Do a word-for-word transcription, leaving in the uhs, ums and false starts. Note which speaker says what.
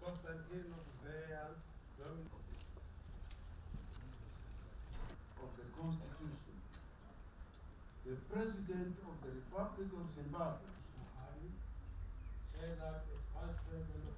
Speaker 1: Constantino Chiwenga
Speaker 2: of the Constitution, the President of the Republic of Zimbabwe
Speaker 1: Mohadi, said that as Vice President of